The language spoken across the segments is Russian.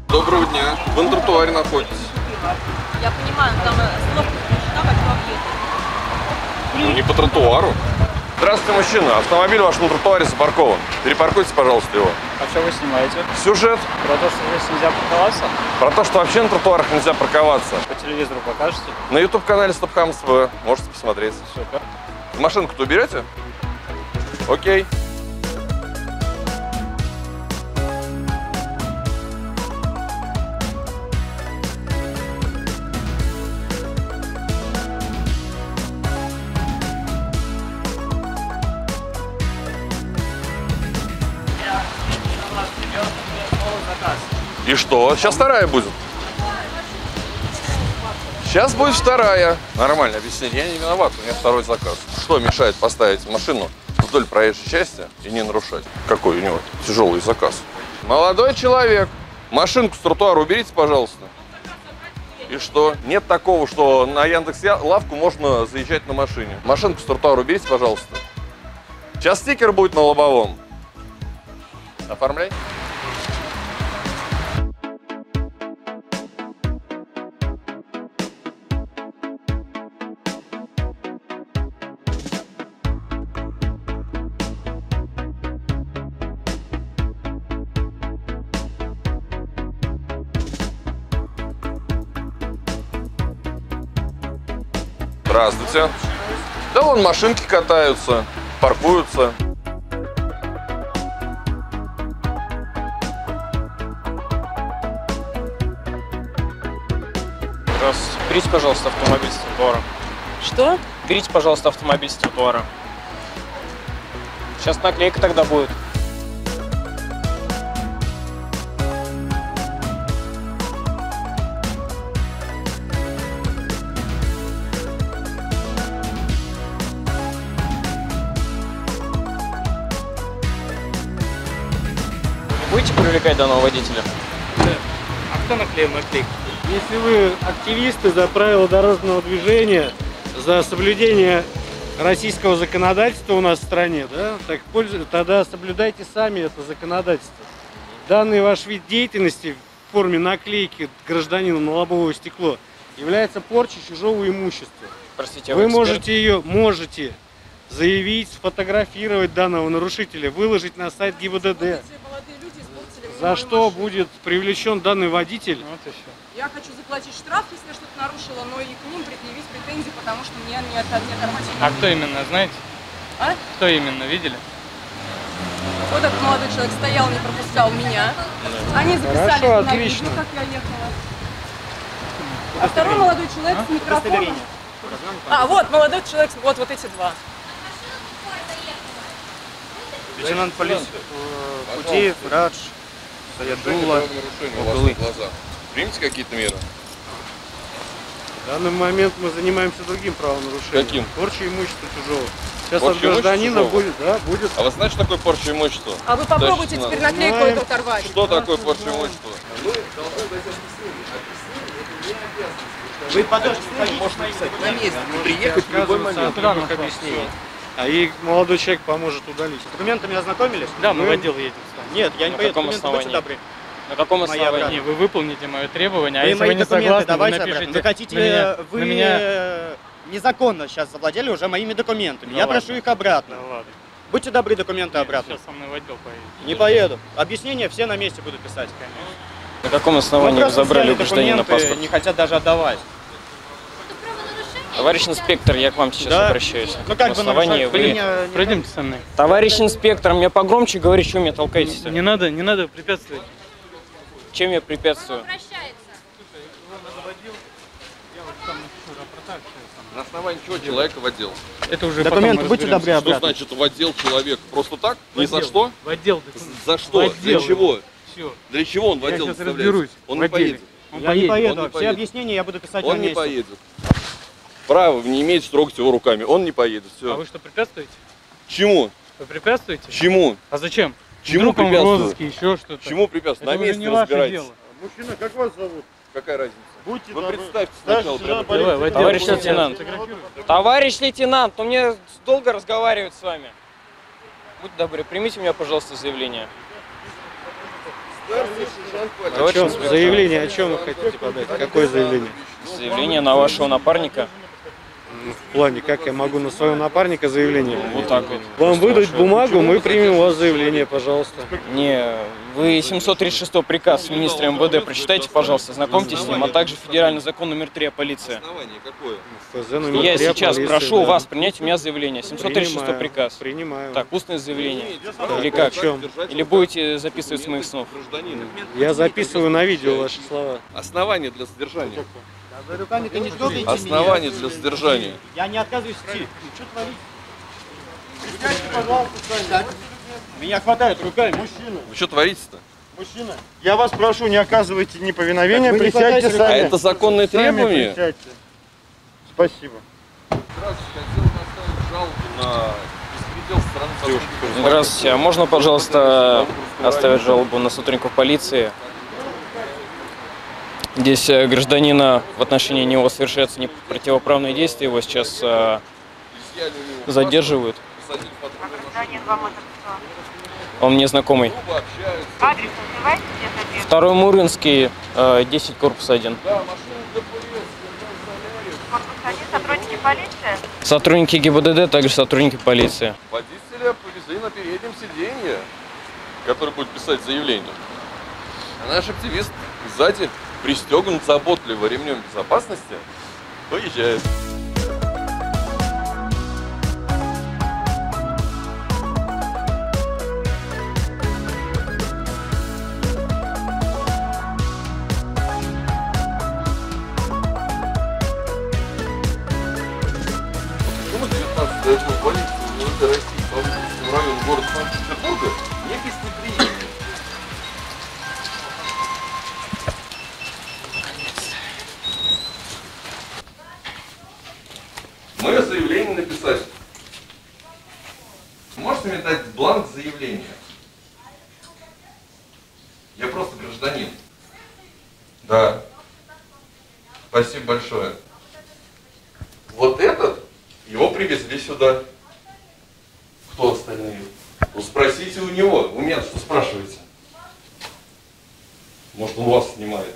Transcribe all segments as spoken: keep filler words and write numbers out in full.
Доброго дня. Вы на тротуаре находитесь. Я понимаю, но там слов там Ну не по тротуару. Здравствуйте, мужчина. Автомобиль ваш на тротуаре запаркован. Перепаркуйте, пожалуйста, его. А что вы снимаете? Сюжет Про то, что здесь нельзя парковаться? про то, что вообще на тротуарах нельзя парковаться. По телевизору покажете? На ютуб-канале Стопхам ТВ. Можете посмотреть. Супер. Машинку-то уберете? Окей. И что? Сейчас вторая будет. Сейчас будет вторая. Нормально объяснить. Я не виноват, у меня второй заказ. Что мешает поставить машину вдоль проезжей части и не нарушать? Какой у него тяжелый заказ? Молодой человек, машинку с тротуара уберите, пожалуйста. И что? Нет такого, что на Яндекс.Лавку можно заезжать на машине. Машинку с тротуара уберите, пожалуйста. Сейчас стикер будет на лобовом. Оформляй. Здравствуйте. Да вон машинки катаются, паркуются. Здравствуйте. Берите, пожалуйста, автомобиль с тротуара. Что? Берите, пожалуйста, автомобиль с тротуара. Сейчас наклейка тогда будет. Будете привлекать данного водителя? Да. А кто наклеил наклейку? Если вы активисты за правила дорожного движения, за соблюдение российского законодательства у нас в стране, да, так тогда соблюдайте сами это законодательство. Данный ваш вид деятельности в форме наклейки гражданина на лобовое стекло является порчей чужого имущества. Простите, а вы вы эксперт? можете ее, можете заявить, сфотографировать данного нарушителя, выложить на сайт ГИБДД. За что будет привлечен данный водитель? Вот и все. Я хочу заплатить штраф, если я что-то нарушила, но и к ним предъявить претензии, потому что мне не оформить. А кто именно, знаете? А? Кто именно, видели? Вот этот молодой человек стоял, не пропускал меня. Они записали Хорошо, на отлично. видео, как я ехала. А второй молодой человек с микрофоном. А, вот молодой человек, вот, вот эти два. Лейтенант полиции Кудеев, Радж, Саядулла, Углы. Примите какие-то меры? В данный момент мы занимаемся другим правонарушением. Каким? Порча имущества чужого. Сейчас Порча от гражданина имущества будет, да, будет. А вы знаете, что такое порча имущества? А вы попробуйте Точно. теперь наклейку Знаем. эту оторвать. Что такое порча имущества? Вы подождите, можете написать на месте, приехать в любой момент. Объяснений. А и молодой человек поможет удалить. С документами ознакомились? Да, мы Мы- в отдел едем. Нет, я не На поеду, каком документы будьте основании? добры. На каком Моя основании? обратно. Вы выполните мое требование, а Вы если мои вы не документы согласны, вы давайте обратно. напишите Вы хотите, на меня, вы на меня... э, незаконно сейчас завладели уже моими документами. Ну я ладно. прошу их обратно. Ну ладно. Будьте добры, документы обратно. Сейчас со мной в отдел поедете. Не поеду. Объяснения все на месте буду писать. На каком Ну, основании вы просто забрали у взяли гражданина документы, паспорт? не хотят даже отдавать. Товарищ инспектор, я к вам сейчас Да. обращаюсь. Ну как На бы основании нарушать- вы... вы меня не- Пройдемте со мной. Товарищ инспектор, мне погромче говорить, что меня толкаете-то? Не надо, не надо препятствовать. Чем я препятствую? На основании чего человека в отдел? Это уже Документы потом будьте добры разберемся. Что обратно. значит в отдел человек? Просто так? В Ни за отдел. что? В отдел. документы. За что? В отдел. Для чего? Все. Для чего он в Я отдел сейчас доставляется? разберусь Он в не отделе. поедет. Он Я не поедет. поеду. он не Все поедет. объяснения я буду писать на Он не месте. поедет. Право не имеете трогать его руками. Он не поедет. А Все. вы что, препятствуете? Чему? Вы препятствуете? Чему? А зачем? Чему Вдруг он в препятствую? розыске, еще что-то. Чему препятствие? Это На уже месте не ваше разбирайтесь. дело. Мужчина, как вас зовут? Какая разница? Будьте Вы добры. представьте Старший сначала. сержант прямо. Давай, в отдел. Товарищ Будем лейтенант. фотографировать. Товарищ лейтенант, ну мне долго разговаривать с вами. Будьте добры, примите у меня, пожалуйста, заявление. Старший О чем? Заявление о чем вы хотите подать? Какое заявление? Заявление на вашего напарника. В плане, как я могу на своего напарника заявление? Вот так вот. Вам выдать бумагу, мы примем у вас заявление, пожалуйста. Не, вы семьсот тридцать шестой приказ министра эм вэ дэ прочитайте, пожалуйста, знакомьтесь с ним, а также федеральный закон номер три о полиции. Основание какое? ФЗ номер Я три о сейчас полиции, прошу да. вас принять у меня заявление. семьсот тридцать шестой Принимаю, приказ. Принимаю. Так, устное заявление. Так, Или как? о чем? Или будете записывать с моих снов? Я записываю на видео ваши слова. Основание для содержания. Руками ты не трогайте Основание для содержания. Я не отказываюсь идти. Что творить? Присядьте, пожалуйста, сами. Меня хватает руками. Мужчина. Вы что творите-то? Мужчина, я вас прошу, не оказывайте неповиновения, Так вы не присядьте хватайте сами. А это законные Сами требования? присядьте. Спасибо. Здравствуйте, хотел поставить жалобу на беспредел со стороны сотрудников. Здравствуйте, а можно, пожалуйста, оставить жалобу на сотрудников полиции? Здесь э, гражданина, в отношении него совершаются не противоправные действия, его сейчас э, задерживают. Посадили в патрульную машину, Гражданин, вам это кто? Он мне знакомый. грубо общаются. Адрес называйте, где-то где? Второй Муринский, э, десять, корпус один. Да, машину ДПС, Корпус один, сотрудники полиции? Сотрудники гэ и бэ дэ дэ, также сотрудники полиции. водителя повезли на переднем сиденье, который будет писать заявление. А наш активист сзади пристегнут заботливо ремнем безопасности, поезжает. Почему девятнадцатый отдел полиции МВД России по Выховскому району города Санкт-Петербурга не гостеприимный? Мое заявление написать. Можете мне дать бланк заявления? Я просто гражданин. Да. Спасибо большое. Вот этот, его привезли сюда. Кто остальные? Ну спросите у него. Вы меня что спрашиваете? Может, он вас снимает?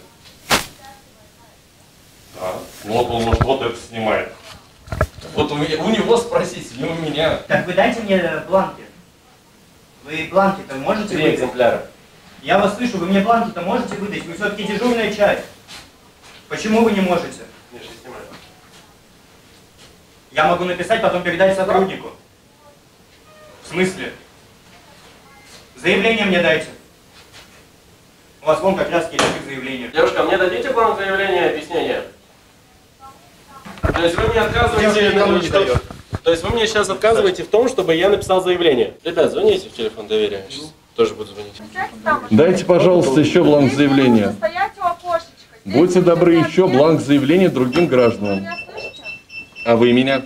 Да. Ну вот он, может, вот это снимает. Вот у, меня, у него спросите, не у меня. Так вы дайте мне бланки. Вы бланки-то можете Три выдать? экземпляра. Я вас слышу, вы мне бланки-то можете выдать? Вы все-таки дежурная часть. Почему вы не можете? Я могу написать, потом передать сотруднику. В смысле? Заявление мне дайте. У вас вон как раз есть заявление. Девушка, мне дадите бланк заявления и объяснения? То есть вы мне отказываете... Девушка, То есть вы мне сейчас отказываете в том, чтобы я написал заявление? Ребят, звоните в телефон доверия. Сейчас тоже буду звонить. Дайте, пожалуйста, еще бланк заявления. Будьте добры, еще бланк заявления другим гражданам. А вы меня?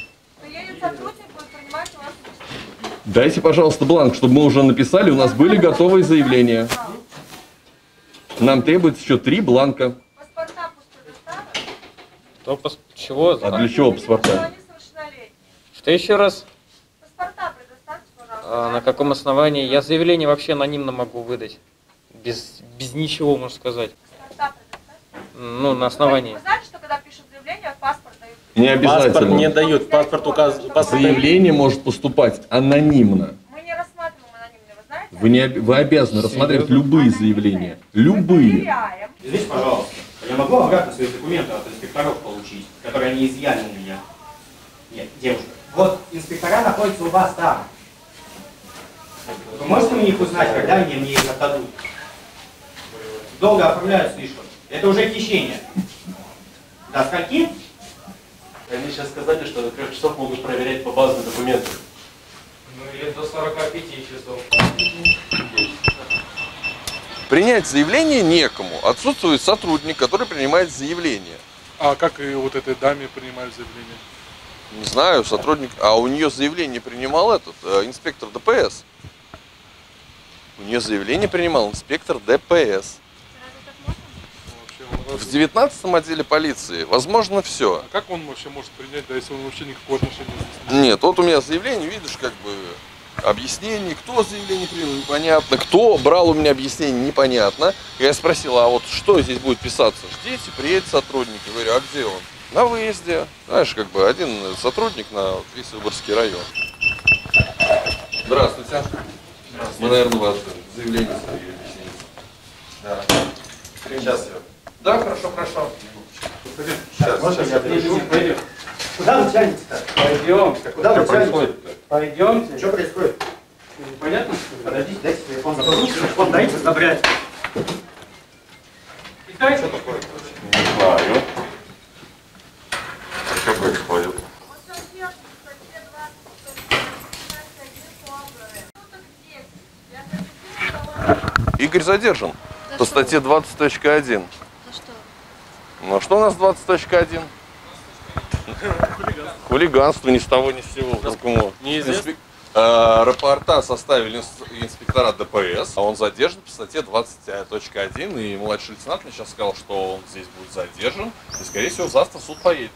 Дайте, пожалуйста, бланк, чтобы мы уже написали, у нас были готовые заявления. Нам требуется еще три бланка. То пос... Чего? А для чего паспорта? Что еще раз? А на каком основании? Я заявление вообще анонимно могу выдать. Без, без ничего, можно сказать. Ну, на основании. Вы знаете, что когда пишут заявление, паспорт дают? Не обязательно. Паспорт не дают, паспорт указывает. Заявление может поступать анонимно. Мы не рассматриваем анонимные, вы знаете? Вы, не, об- вы обязаны рассматривать любые заявления. Любые. Проверяем. Извините, пожалуйста, я могу обратно свои документы от инспекторов получить, которые они изъяли у меня? Нет, девушка. Вот инспектора находятся у вас там. Вы можете мне их узнать, когда они мне их отдадут? Долго оформляют слишком. Это уже хищение. До скольки? Они сейчас сказали, что до трех часов могут проверять по базовым документам. Ну или до сорока пяти часов. Принять заявление некому. Отсутствует сотрудник, который принимает заявление. А как и вот этой даме принимают заявление? Не знаю, сотрудник... А у нее заявление принимал этот, э, инспектор дэ пэ эс. У нее заявление принимал инспектор дэ пэ эс. В девятнадцатом отделе полиции возможно все. А как он вообще может принять, да, если он вообще никакого отношения здесь не имеет? Нет, вот у меня заявление, видишь, как бы объяснений, кто заявление принял, непонятно, кто брал у меня объяснение, непонятно. Я спросил, а вот что здесь будет писаться? Ждите, приедет сотрудник. Я говорю, а где он? На выезде. Знаешь, как бы один сотрудник на весь Выборгский район. Здравствуйте. Здравствуйте. Мы, наверное, вас заявление ставили. Да. Сейчас я. Да, хорошо, хорошо. Сейчас, Можно сейчас я я пойдем? Куда вы тянете-то? Пойдемте. Куда вы тянете? Пойдемте. Что происходит? Понятно? Подождите, дайте телефон. Телефон дайте, забрать. Итак, что такое? Не знаю. Что происходит? Игорь задержан по статье двадцать точка один. За что? Ну а что у нас двадцать точка один? Хулиганство. Хулиганство ни с того ни с сего. Неизвестно. Э, рапорта составили инспектора ДПС, а он задержан по статье двадцать точка один, и младший лейтенант мне сейчас сказал, что он здесь будет задержан, и скорее всего завтра в суд поедет.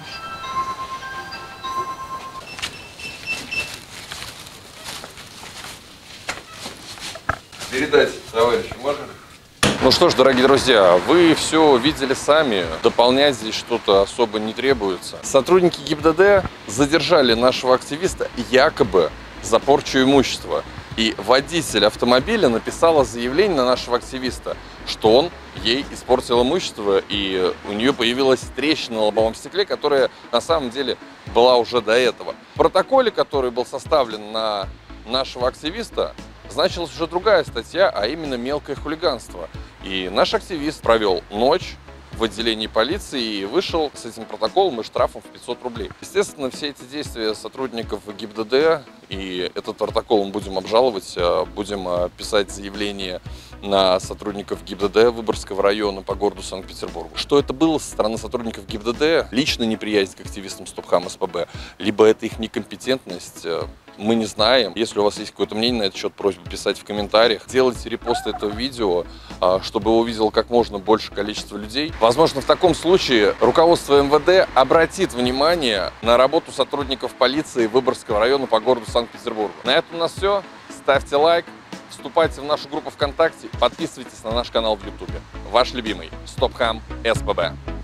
Передайте, товарищи, можно? Ну что ж, дорогие друзья, вы все видели сами, дополнять здесь что-то особо не требуется. Сотрудники ГИБДД задержали нашего активиста якобы за порчу имущества. И водитель автомобиля написала заявление на нашего активиста, что он ей испортил имущество, и у нее появилась трещина на лобовом стекле, которая на самом деле была уже до этого. В протоколе, который был составлен на нашего активиста, значилась уже другая статья, а именно мелкое хулиганство. И наш активист провел ночь в отделении полиции и вышел с этим протоколом и штрафом в пятьсот рублей. Естественно, все эти действия сотрудников ГИБДД и этот протокол мы будем обжаловать, будем писать заявление на сотрудников ГИБДД Выборгского района по городу Санкт-Петербургу. Что это было со стороны сотрудников ГИБДД, личная неприязнь к активистам Стопхам СПБ, либо это их некомпетентность, мы не знаем. Если у вас есть какое-то мнение на этот счет, просьба писать в комментариях. Делайте репосты этого видео, чтобы его увидело как можно больше количество людей. Возможно, в таком случае руководство МВД обратит внимание на работу сотрудников полиции Выборгского района по городу Санкт-Петербургу. На этом у нас все. Ставьте лайк, вступайте в нашу группу ВКонтакте, подписывайтесь на наш канал в Ютубе. Ваш любимый Стопхам СПБ.